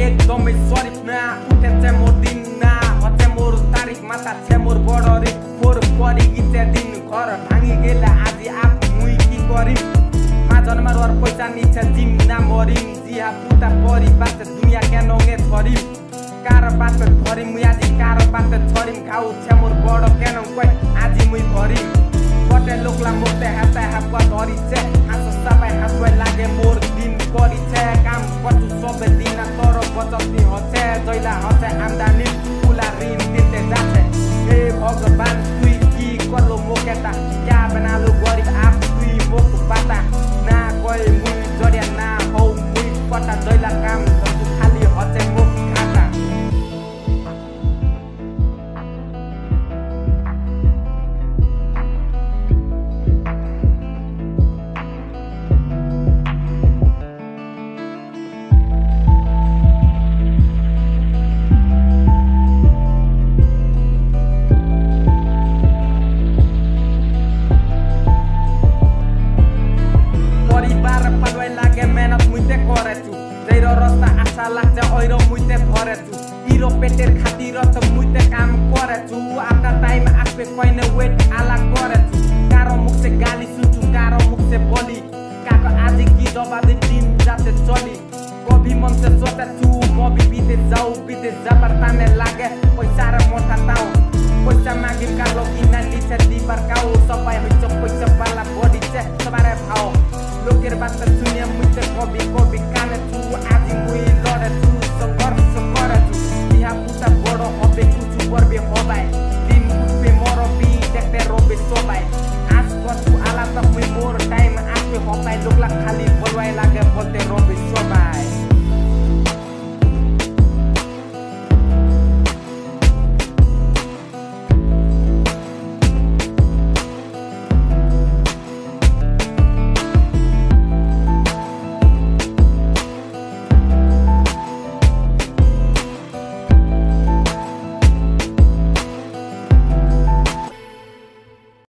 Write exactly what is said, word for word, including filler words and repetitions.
एकदमै सरिफ ना उठे चाहिँ मोर दिन ना हचे मोर तारिख माता छे मोर बडरी फोर परि गिचे दिन घर भाঙি गेला আজি आप मुई की गरिम मा जन्मार और पैसा निचे जिम ना मरिम जिहा पुता परि बात दुनिया केनोगे छरिम कार बात छरिम मुई আজি कार बात छरिम खाउ छे मोर बड केनों कोइ আজি मुई भरिम कटे लोकला मोटे हाता हापा धरी छे आसो सबै हापा लागे मोर दिन करी छे काम कछु सबै दिन तर बचत नि हछे जइला हछे आम्दानी